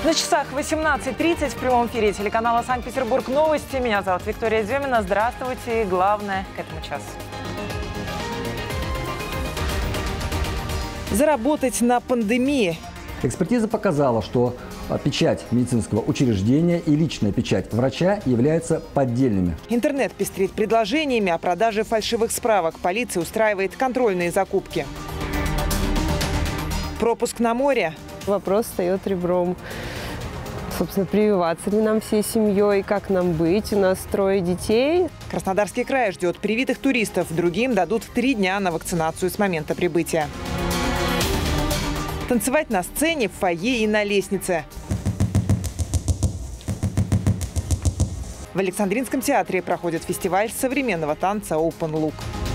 На часах 18:30 в прямом эфире телеканала «Санкт-Петербург новости». Меня зовут Виктория Демина. Здравствуйте. И главное к этому часу. Заработать на пандемии. Экспертиза показала, что печать медицинского учреждения и личная печать врача являются поддельными. Интернет пестрит предложениями о продаже фальшивых справок. Полиция устраивает контрольные закупки. Пропуск на море. Вопрос встает ребром. Собственно, прививаться ли нам всей семьей, как нам быть? У нас 3 детей. Краснодарский край ждет привитых туристов. Другим дадут 3 дня на вакцинацию с момента прибытия. Танцевать на сцене, в фойе и на лестнице. В Александринском театре проходит фестиваль современного танца Open Look.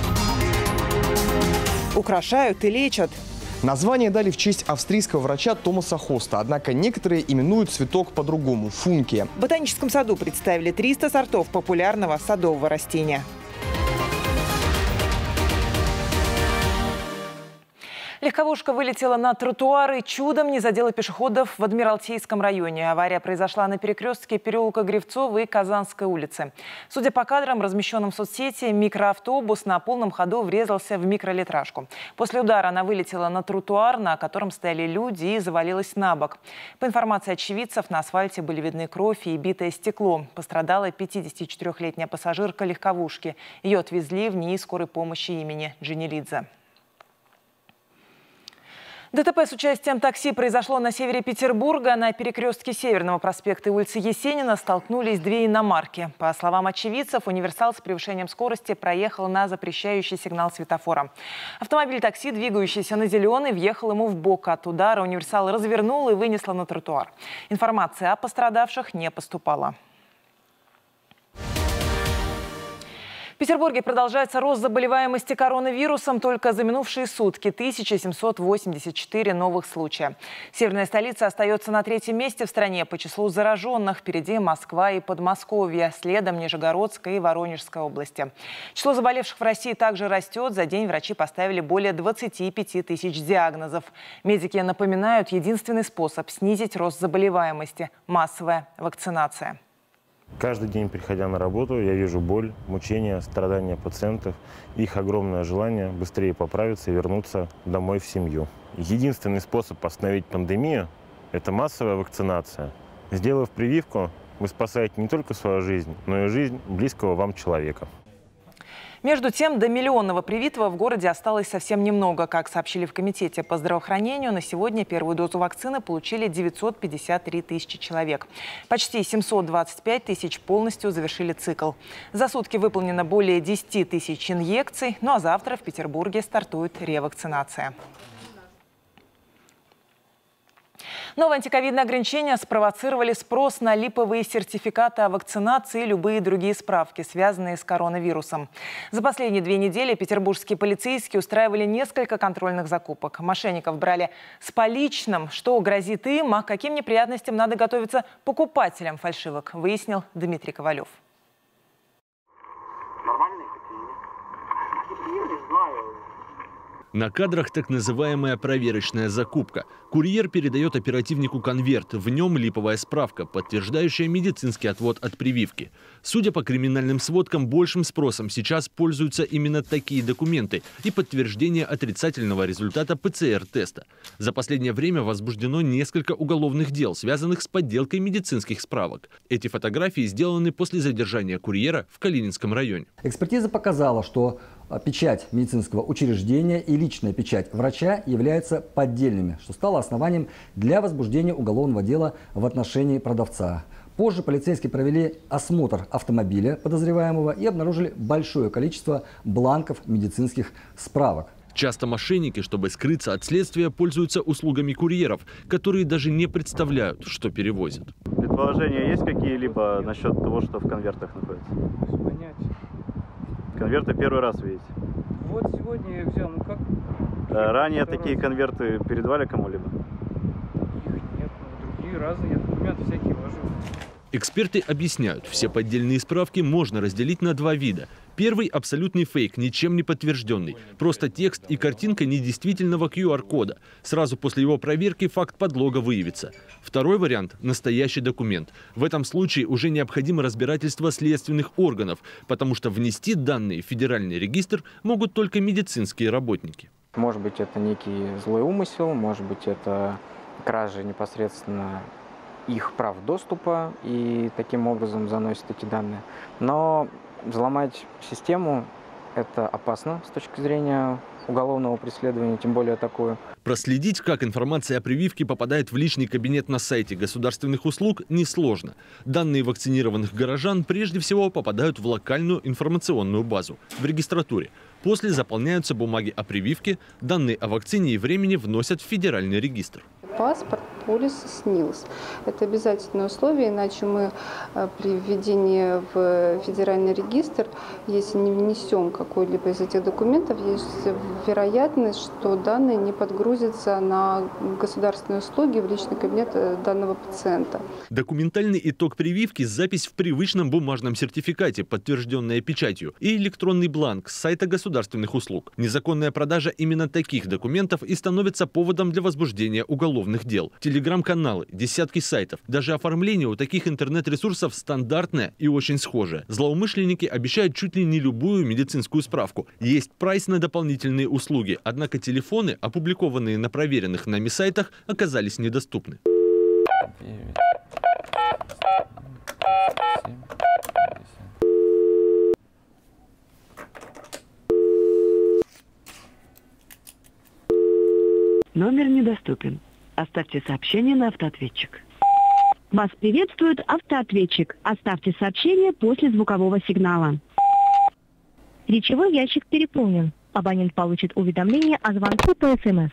Украшают и лечат. Название дали в честь австрийского врача Томаса Хоста, однако некоторые именуют цветок по-другому – функия. В ботаническом саду представили 300 сортов популярного садового растения. Легковушка вылетела на тротуар и чудом не задела пешеходов в Адмиралтейском районе. Авария произошла на перекрестке переулка Гривцова и Казанской улицы. Судя по кадрам, размещенным в соцсети, микроавтобус на полном ходу врезался в микролитражку. После удара она вылетела на тротуар, на котором стояли люди, и завалилась на бок. По информации очевидцев, на асфальте были видны кровь и битое стекло. Пострадала 54-летняя пассажирка легковушки. Ее отвезли в НИИ скорой помощи имени Дженилидзе. ДТП с участием такси произошло на севере Петербурга. На перекрестке Северного проспекта и улицы Есенина столкнулись 2 иномарки. По словам очевидцев, универсал с превышением скорости проехал на запрещающий сигнал светофора. Автомобиль такси, двигающийся на зеленый, въехал ему в бок. От удара универсал развернул и вынесло на тротуар. Информация о пострадавших не поступала. В Петербурге продолжается рост заболеваемости коронавирусом. Только за минувшие сутки 1784 новых случая. Северная столица остается на 3-м месте в стране по числу зараженных. Впереди Москва и Подмосковье. Следом Нижегородская и Воронежская области. Число заболевших в России также растет. За день врачи поставили более 25 тысяч диагнозов. Медики напоминают, единственный способ снизить рост заболеваемости – массовая вакцинация. Каждый день, приходя на работу, я вижу боль, мучения, страдания пациентов, их огромное желание быстрее поправиться и вернуться домой в семью. Единственный способ остановить пандемию – это массовая вакцинация. Сделав прививку, вы спасаете не только свою жизнь, но и жизнь близкого вам человека. Между тем, до миллионного привитого в городе осталось совсем немного. Как сообщили в Комитете по здравоохранению, на сегодня первую дозу вакцины получили 953 тысячи человек. Почти 725 тысяч полностью завершили цикл. За сутки выполнено более 10 тысяч инъекций. Ну а завтра в Петербурге стартует ревакцинация. Новые антиковидные ограничения спровоцировали спрос на липовые сертификаты о вакцинации и любые другие справки, связанные с коронавирусом. За последние 2 недели петербургские полицейские устраивали несколько контрольных закупок. Мошенников брали с поличным. Что грозит им, а к каким неприятностям надо готовиться покупателям фальшивок, выяснил Дмитрий Ковалев. Нормальные какие? Я не знаю. На кадрах так называемая проверочная закупка. Курьер передает оперативнику конверт. В нем липовая справка, подтверждающая медицинский отвод от прививки. Судя по криминальным сводкам, большим спросом сейчас пользуются именно такие документы и подтверждение отрицательного результата ПЦР-теста. За последнее время возбуждено несколько уголовных дел, связанных с подделкой медицинских справок. Эти фотографии сделаны после задержания курьера в Калининском районе. Экспертиза показала, что печать медицинского учреждения и личная печать врача являются поддельными, что стало основанием для возбуждения уголовного дела в отношении продавца. Позже полицейские провели осмотр автомобиля подозреваемого и обнаружили большое количество бланков медицинских справок. Часто мошенники, чтобы скрыться от следствия, пользуются услугами курьеров, которые даже не представляют, что перевозят. Предположения есть какие-либо насчет того, что в конвертах находится? Понятия. Конверты первый раз видите? Вот сегодня я взял, ну как? Ранее такие конверты передавали кому-либо? Их нет, но другие разные, я документы всякие вожу. Эксперты объясняют, все поддельные справки можно разделить на 2 вида. Первый – абсолютный фейк, ничем не подтвержденный. Просто текст и картинка недействительного QR-кода. Сразу после его проверки факт подлога выявится. Второй вариант – настоящий документ. В этом случае уже необходимо разбирательство следственных органов, потому что внести данные в федеральный регистр могут только медицинские работники. Может быть, это некий злой умысел, может быть, это кража непосредственно их прав доступа и таким образом заносят эти данные. Но взломать систему – это опасно с точки зрения уголовного преследования, тем более такую. Проследить, как информация о прививке попадает в личный кабинет на сайте государственных услуг, несложно. Данные вакцинированных горожан прежде всего попадают в локальную информационную базу в регистратуре. После заполняются бумаги о прививке, данные о вакцине и времени вносят в федеральный регистр. Паспорт, полис, СНИЛС. Это обязательное условие, иначе мы при введении в федеральный регистр, если не внесем какой-либо из этих документов, есть вероятность, что данные не подгрузятся на государственные услуги в личный кабинет данного пациента. Документальный итог прививки – запись в привычном бумажном сертификате, подтвержденная печатью, и электронный бланк с сайта государственных услуг. Незаконная продажа именно таких документов и становится поводом для возбуждения уголовных дел. Телеграм-каналы, десятки сайтов. Даже оформление у таких интернет-ресурсов стандартное и очень схожее. Злоумышленники обещают чуть ли не любую медицинскую справку. Есть прайс на дополнительные услуги. Однако телефоны, опубликованные на проверенных нами сайтах, оказались недоступны. Номер недоступен. Оставьте сообщение на автоответчик. Вас приветствует автоответчик. Оставьте сообщение после звукового сигнала. Речевой ящик переполнен. Абонент получит уведомление о звонке по СМС.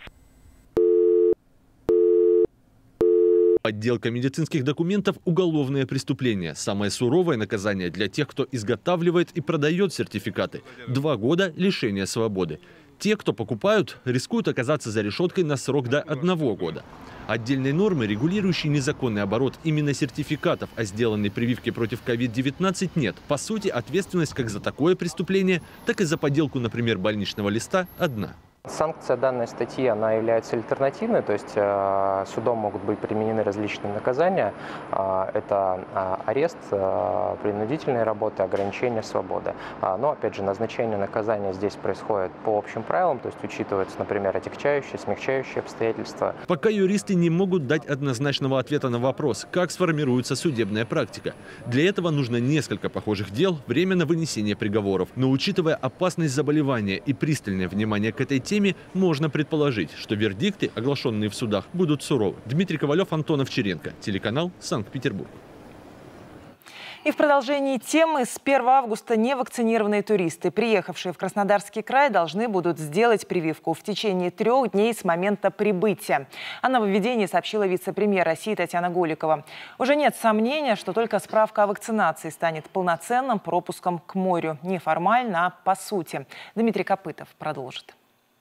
Подделка медицинских документов – уголовное преступление. Самое суровое наказание для тех, кто изготавливает и продает сертификаты – 2 года лишения свободы. Те, кто покупают, рискуют оказаться за решеткой на срок до 1 года. Отдельной нормы, регулирующей незаконный оборот именно сертификатов о сделанной прививке против COVID-19, нет. По сути, ответственность как за такое преступление, так и за подделку, например, больничного листа одна. Санкция данной статьи, она является альтернативной, то есть судом могут быть применены различные наказания. Это арест, принудительные работы, ограничение свободы. Но, опять же, назначение наказания здесь происходит по общим правилам, то есть учитываются, например, отягчающие, смягчающие обстоятельства. Пока юристы не могут дать однозначного ответа на вопрос, как сформируется судебная практика. Для этого нужно несколько похожих дел, время на вынесение приговоров. Но учитывая опасность заболевания и пристальное внимание к этой теме, можно предположить, что вердикты, оглашенные в судах, будут суровы. Дмитрий Ковалев, Антон Овчаренко, телеканал Санкт-Петербург. И в продолжении темы с 1 августа невакцинированные туристы, приехавшие в Краснодарский край, должны будут сделать прививку в течение 3 дней с момента прибытия. О нововведении сообщила вице-премьер России Татьяна Голикова. Уже нет сомнения, что только справка о вакцинации станет полноценным пропуском к морю. Не формально, а по сути. Дмитрий Копытов продолжит.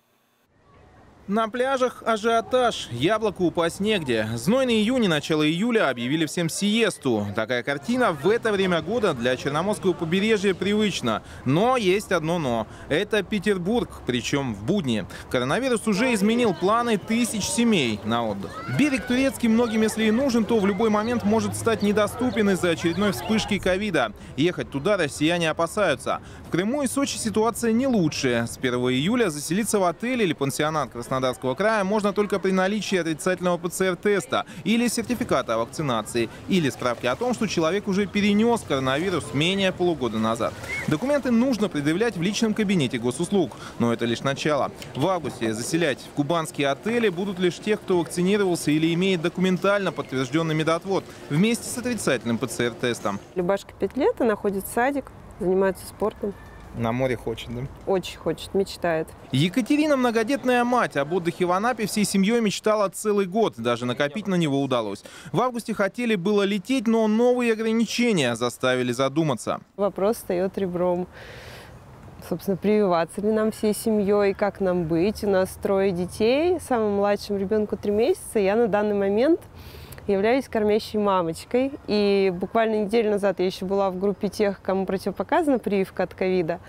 На пляжах ажиотаж, яблоку упасть негде. Знойный июнь и начало июля объявили всем сиесту. Такая картина в это время года для Черноморского побережья привычна. Но есть одно но. Это Петербург, причем в будни. Коронавирус уже изменил планы тысяч семей на отдых. Берег турецкий многим, если и нужен, то в любой момент может стать недоступен из-за очередной вспышки ковида. Ехать туда россияне опасаются. В Крыму и Сочи ситуация не лучше. С 1 июля заселиться в отель или пансионат Краснодарского края можно только при наличии отрицательного ПЦР-теста или сертификата о вакцинации, или справки о том, что человек уже перенес коронавирус менее полугода назад. Документы нужно предъявлять в личном кабинете госуслуг, но это лишь начало. В августе заселять в кубанские отели будут лишь тех, кто вакцинировался или имеет документально подтвержденный медотвод, вместе с отрицательным ПЦР-тестом. Любашка 5 лет, она ходит в садик, занимается спортом. На море хочет, да? Очень хочет, мечтает. Екатерина многодетная мать. Об отдыхе в Анапе всей семьей мечтала целый год. Даже накопить на него удалось. В августе хотели было лететь, но новые ограничения заставили задуматься. Вопрос встает ребром. Собственно, прививаться ли нам всей семьей, как нам быть? У нас 3 детей, самому младшему ребенку 3 месяца. Я на данный момент Являюсь кормящей мамочкой. И буквально неделю назад я еще была в группе тех, кому противопоказана прививка от ковида.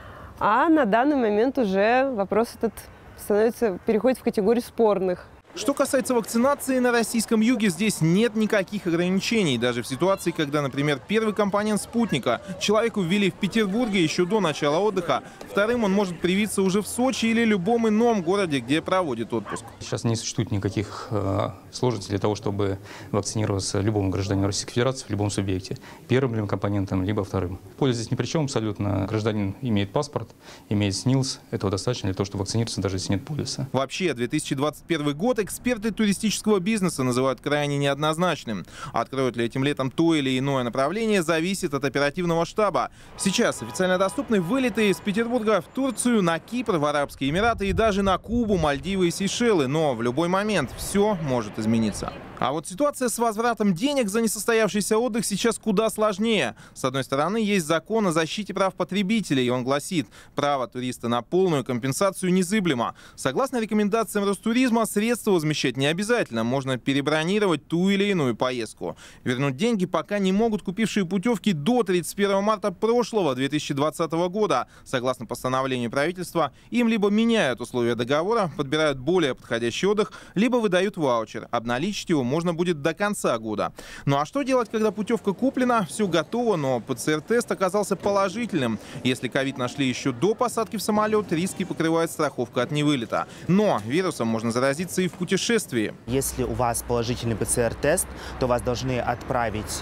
А на данный момент уже вопрос этот переходит в категорию спорных. Что касается вакцинации, на российском юге здесь нет никаких ограничений. Даже в ситуации, когда, например, первый компонент спутника человеку ввели в Петербурге еще до начала отдыха, вторым он может привиться уже в Сочи или любом ином городе, где проводит отпуск. Сейчас не существует никаких сложностей для того, чтобы вакцинироваться любому гражданину Российской Федерации в любом субъекте. Первым либо компонентом, либо вторым. Польза здесь ни при чем абсолютно. Гражданин имеет паспорт, имеет СНИЛС. Этого достаточно для того, чтобы вакцинироваться, даже если нет полиса. Вообще, 2021 год эксперты туристического бизнеса называют крайне неоднозначным. Откроют ли этим летом то или иное направление, зависит от оперативного штаба. Сейчас официально доступны вылеты из Петербурга в Турцию, на Кипр, в Арабские Эмираты и даже на Кубу, Мальдивы и Сейшелы. Но в любой момент все может измениться. А вот ситуация с возвратом денег за несостоявшийся отдых сейчас куда сложнее. С одной стороны, есть закон о защите прав потребителей, и он гласит: право туриста на полную компенсацию незыблемо. Согласно рекомендациям Ростуризма, средства возмещать не обязательно, можно перебронировать ту или иную поездку. Вернуть деньги пока не могут купившие путевки до 31 марта прошлого 2020 года. Согласно постановлению правительства, им либо меняют условия договора, подбирают более подходящий отдых, либо выдают ваучер. Обналичить его можно будет до конца года. Ну а что делать, когда путевка куплена, все готово, но ПЦР-тест оказался положительным? Если ковид нашли еще до посадки в самолет, риски покрывает страховка от невылета. Но вирусом можно заразиться и в путешествии. Если у вас положительный ПЦР-тест, то вас должны отправить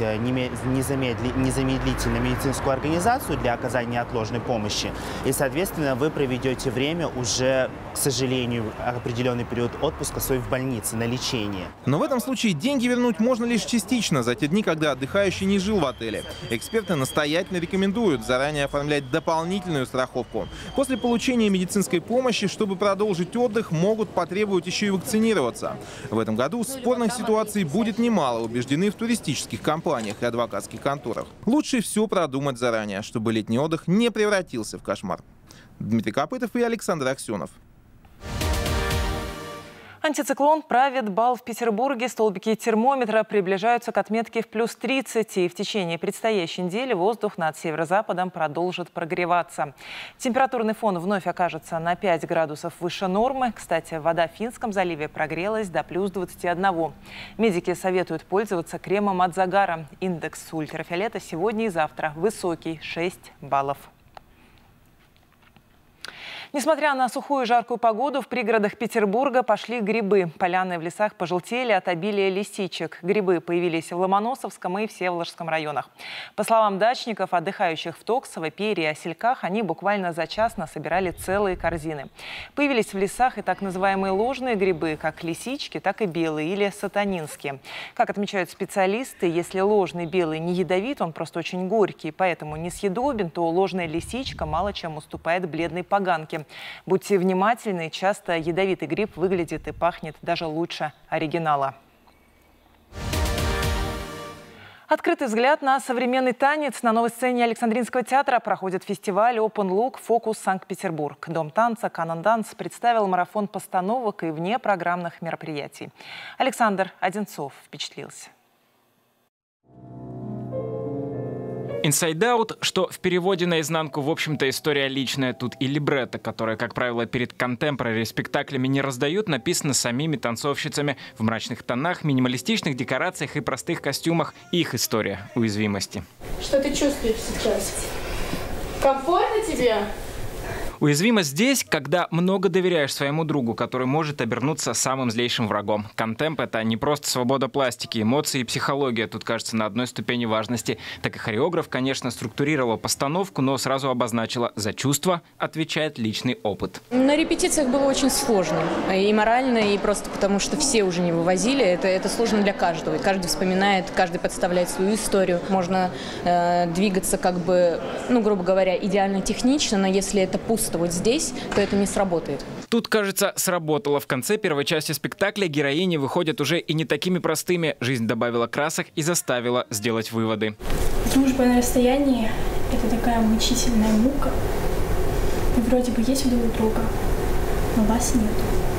незамедлительно в медицинскую организацию для оказания неотложной помощи. И, соответственно, вы проведете время уже, к сожалению, определенный период отпуска свой в больнице на лечение. Но в этом случае деньги вернуть можно лишь частично, за те дни, когда отдыхающий не жил в отеле. Эксперты настоятельно рекомендуют заранее оформлять дополнительную страховку. После получения медицинской помощи, чтобы продолжить отдых, могут потребовать еще и вакцинироваться. В этом году спорных ситуаций будет немало, убеждены в туристических компаниях и адвокатских конторах. Лучше все продумать заранее, чтобы летний отдых не превратился в кошмар. Дмитрий Копытов и Александр Аксенов. Антициклон правит бал в Петербурге. Столбики термометра приближаются к отметке в плюс 30. И в течение предстоящей недели воздух над северо-западом продолжит прогреваться. Температурный фон вновь окажется на 5 градусов выше нормы. Кстати, вода в Финском заливе прогрелась до плюс 21. Медики советуют пользоваться кремом от загара. Индекс ультрафиолета сегодня и завтра высокий – 6 баллов. Несмотря на сухую и жаркую погоду, в пригородах Петербурга пошли грибы. Поляны в лесах пожелтели от обилия лисичек. Грибы появились в Ломоносовском и Всеволожском районах. По словам дачников, отдыхающих в Токсово, Перье и Осельках, они буквально за час насобирали целые корзины. Появились в лесах и так называемые ложные грибы, как лисички, так и белые или сатанинские. Как отмечают специалисты, если ложный белый не ядовит, он просто очень горький, поэтому несъедобен, то ложная лисичка мало чем уступает бледной поганке. Будьте внимательны, часто ядовитый гриб выглядит и пахнет даже лучше оригинала. Открытый взгляд на современный танец. На новой сцене Александринского театра проходит фестиваль Open Look Фокус Санкт-Петербург. Дом танца Canon Dance представил марафон постановок и внепрограммных мероприятий. Александр Одинцов впечатлился. Inside Out, что в переводе наизнанку, в общем-то, история личная. Тут и либретто, которое, как правило, перед контемпорари спектаклями не раздают, написано самими танцовщицами в мрачных тонах, минималистичных декорациях и простых костюмах. Их история уязвимости. Что ты чувствуешь сейчас? Комфортно тебе? Уязвимость здесь, когда много доверяешь своему другу, который может обернуться самым злейшим врагом. Контемп — это не просто свобода пластики, эмоции и психология. Тут, кажется, на одной ступени важности. Так и хореограф, конечно, структурировала постановку, но сразу обозначила: за чувства отвечает личный опыт. На репетициях было очень сложно. И морально, и просто потому, что все уже не вывозили. Это сложно для каждого. Каждый вспоминает, каждый подставляет свою историю. Можно двигаться как бы, грубо говоря, идеально технично, но если это пусто вот здесь, то это не сработает. Тут, кажется, сработало. В конце первой части спектакля героини выходят уже и не такими простыми. Жизнь добавила красок и заставила сделать выводы. Дружба на расстоянии – это такая мучительная мука. Вы вроде бы есть друг у друга, но вас нет.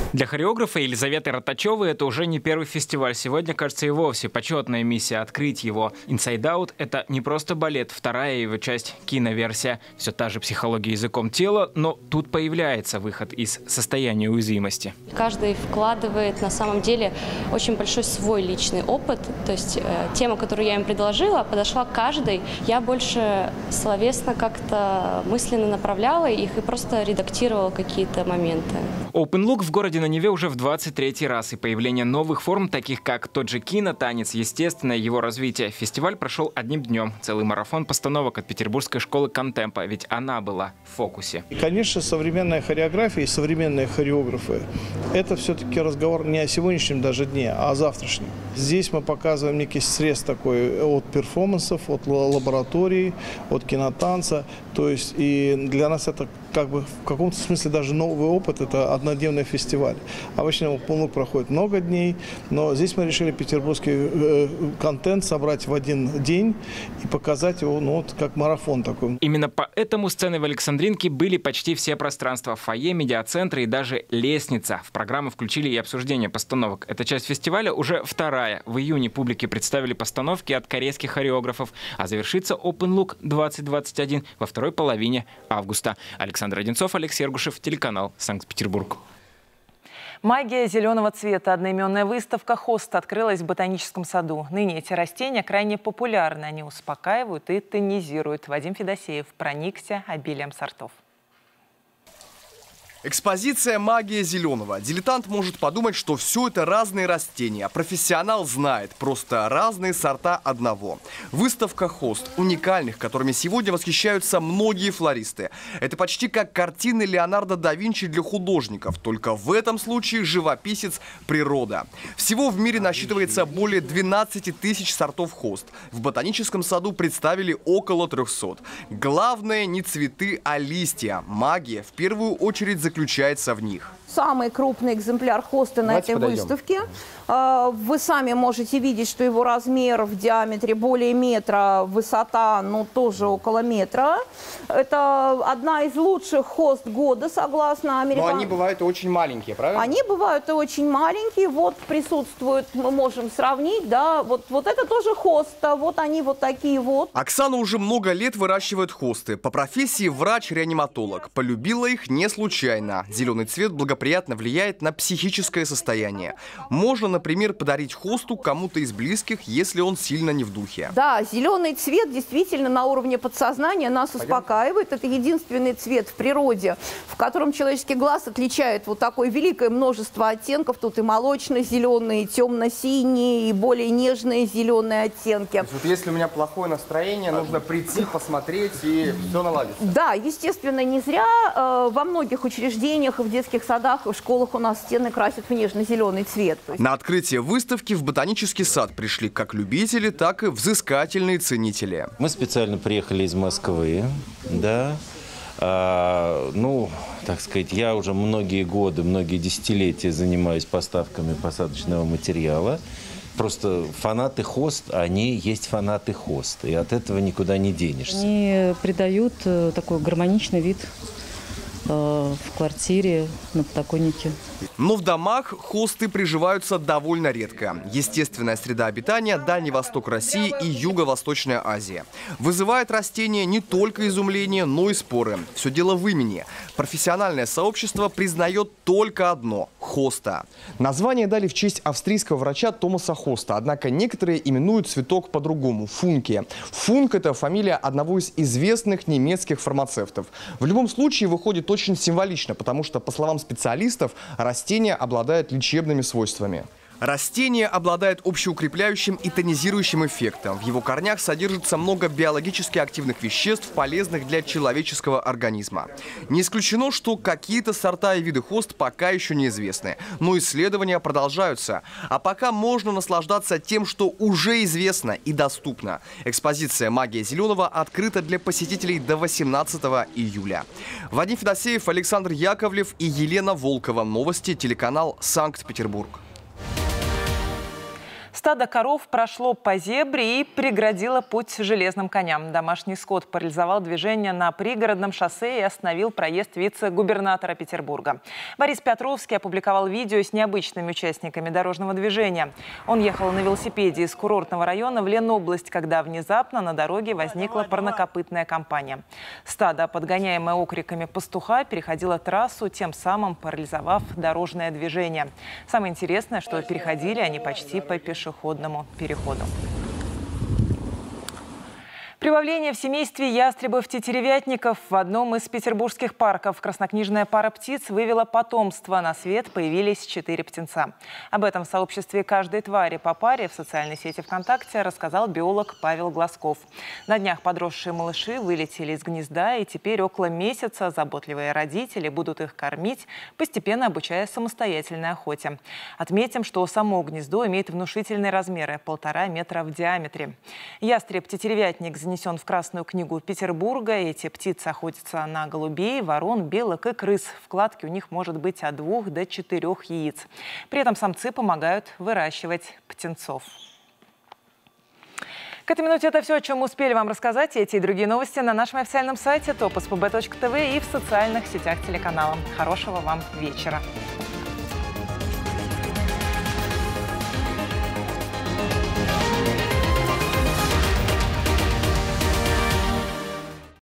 Для хореографа Елизаветы Ротачевой это уже не первый фестиваль. Сегодня, кажется, и вовсе почетная миссия открыть его. Inside Out — это не просто балет, вторая его часть — киноверсия. Все та же психология языком тела, но тут появляется выход из состояния уязвимости. Каждый вкладывает на самом деле очень большой свой личный опыт. То есть тема, которую я им предложила, подошла к каждой. Я больше словесно как-то мысленно направляла их и просто редактировала какие-то моменты. Open Look в городе на Неве уже в 23-й раз, и появление новых форм, таких как тот же кинотанец, естественное его развитие. Фестиваль прошел одним днем. Целый марафон постановок от Петербургской школы Контемпа, ведь она была в фокусе. И, конечно, современная хореография и современные хореографы – это все-таки разговор не о сегодняшнем даже дне, а о завтрашнем. Здесь мы показываем некий срез такой от перформансов, от лаборатории, от кинотанца. То есть и для нас это как бы в каком-то смысле даже новый опыт, это однодневный фестиваль. Обычно Open Look проходит много дней, но здесь мы решили петербургский контент собрать в один день и показать его, ну, вот как марафон такой. Именно поэтому сцены в Александринке были почти все пространства: фойе, медиацентры и даже лестница. В программу включили и обсуждение постановок. Эта часть фестиваля уже вторая. В июне публике представили постановки от корейских хореографов, а завершится Open Look 2021 во второй половине августа. Александр Одинцов, Алексей Ергушев, телеканал Санкт-Петербург. Магия зеленого цвета. Одноименная выставка «Хост» открылась в Ботаническом саду. Ныне эти растения крайне популярны. Они успокаивают и тонизируют. Вадим Федосеев проникся обилием сортов. Экспозиция «Магия зеленого». Дилетант может подумать, что все это разные растения. А профессионал знает, просто разные сорта одного. Выставка «Хост» уникальных, которыми сегодня восхищаются многие флористы. Это почти как картины Леонардо да Винчи для художников. Только в этом случае живописец – природа. Всего в мире насчитывается более 12 тысяч сортов хост. В Ботаническом саду представили около 300. Главное не цветы, а листья. Магия в первую очередь заключается в них. Самый крупный экземпляр хоста на этой выставке. Вы сами можете видеть, что его размер в диаметре более метра, высота, ну, тоже около метра. Это одна из лучших хост года, согласно американцам. Но они бывают очень маленькие, правильно? Они бывают и очень маленькие. Вот присутствуют, мы можем сравнить, да, вот это тоже хоста, вот они вот такие вот. Оксана уже много лет выращивает хосты. По профессии врач-реаниматолог. Полюбила их не случайно. Зеленый цвет благоприятно влияет на психическое состояние. Можно, например, подарить хосту кому-то из близких, если он сильно не в духе. Да, зеленый цвет действительно на уровне подсознания нас успокаивает. Это единственный цвет в природе, в котором человеческий глаз отличает вот такое великое множество оттенков. Тут и молочно-зеленые, и темно-синие, и более нежные зеленые оттенки. То есть, вот если у меня плохое настроение, нужно прийти, посмотреть, и все наладится. Да, естественно, не зря во многих учреждениях и в детских садах, и в школах у нас стены красят в нежно-зеленый цвет. На открытие выставки в Ботанический сад пришли как любители, так и взыскательные ценители. Мы специально приехали из Москвы, да. Ну, так сказать, я уже многие годы, многие десятилетия занимаюсь поставками посадочного материала. Просто фанаты хост, они есть фанаты хост, и от этого никуда не денешься. Они придают такой гармоничный вид в квартире, на подоконнике. Но в домах хосты приживаются довольно редко. Естественная среда обитания – Дальний Восток России и Юго-Восточная Азия. Вызывает растение не только изумление, но и споры. Все дело в имени. Профессиональное сообщество признает только одно – хоста. Название дали в честь австрийского врача Томаса Хоста. Однако некоторые именуют цветок по-другому – функе. Функ – это фамилия одного из известных немецких фармацевтов. В любом случае выходит очень символично, потому что, по словам специалистов, растения обладают лечебными свойствами. Растение обладает общеукрепляющим и тонизирующим эффектом. В его корнях содержится много биологически активных веществ, полезных для человеческого организма. Не исключено, что какие-то сорта и виды хост пока еще неизвестны. Но исследования продолжаются. А пока можно наслаждаться тем, что уже известно и доступно. Экспозиция «Магия зеленого» открыта для посетителей до 18 июля. Вадим Федосеев, Александр Яковлев и Елена Волкова. Новости, телеканал Санкт-Петербург. Стадо коров прошло по зебре и преградило путь железным коням. Домашний скот парализовал движение на пригородном шоссе и остановил проезд вице-губернатора Петербурга. Борис Петровский опубликовал видео с необычными участниками дорожного движения. Он ехал на велосипеде из курортного района в Ленобласть, когда внезапно на дороге возникла парнокопытная компания. Стадо, подгоняемое окриками пастуха, переходило трассу, тем самым парализовав дорожное движение. Самое интересное, что переходили они почти по пешеходному переходу. Прибавление в семействе ястребов-тетеревятников. В одном из петербургских парков краснокнижная пара птиц вывела потомство. На свет появились 4 птенца. Об этом в сообществе «Каждой твари по паре» в социальной сети ВКонтакте рассказал биолог Павел Глазков. На днях подросшие малыши вылетели из гнезда, и теперь около месяца заботливые родители будут их кормить, постепенно обучая самостоятельной охоте. Отметим, что само гнездо имеет внушительные размеры – 1,5 метра в диаметре. Ястреб-тетеревятник занесен в Красную книгу Петербурга. Эти птицы охотятся на голубей, ворон, белок и крыс. В кладке у них может быть от 2 до 4 яиц. При этом самцы помогают выращивать птенцов. К этой минуте это все, о чем успели вам рассказать. Эти и другие новости на нашем официальном сайте topspb.tv и в социальных сетях телеканала. Хорошего вам вечера.